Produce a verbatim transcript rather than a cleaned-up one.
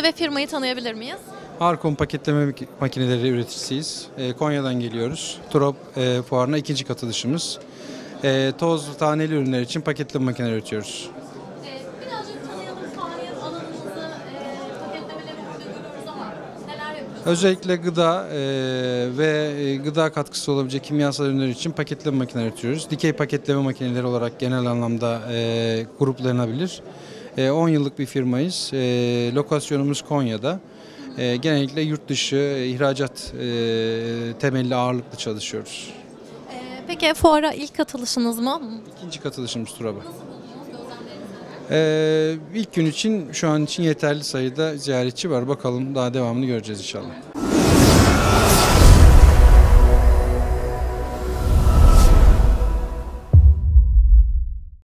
ve firmayı tanıyabilir miyiz? Arkom paketleme makineleri üreticisiyiz. E, Konya'dan geliyoruz. Turop e, fuarına ikinci katılışımız. E, tozlu taneli ürünler için paketleme makineleri üretiyoruz. Ee, birazcık tanıyalım faaliyet alanınızı, e, paketlemeleri burada görüyoruz ama neler yapıyorsunuz? Özellikle gıda e, ve e, gıda katkısı olabilecek kimyasal ürünler için paketleme makineleri üretiyoruz. Dikey paketleme makineleri olarak genel anlamda e, gruplanabilir. E, on yıllık bir firmayız. E, lokasyonumuz Konya'da. E, genellikle yurt dışı e, ihracat e, temelli ağırlıklı çalışıyoruz. Ee, peki fuara ilk katılışınız mı? İkinci katılışımız Turab'a. Nasıl buldunuz? Gözlemleriniz neler? E, ilk gün için şu an için yeterli sayıda ziyaretçi var. Bakalım daha devamını göreceğiz inşallah.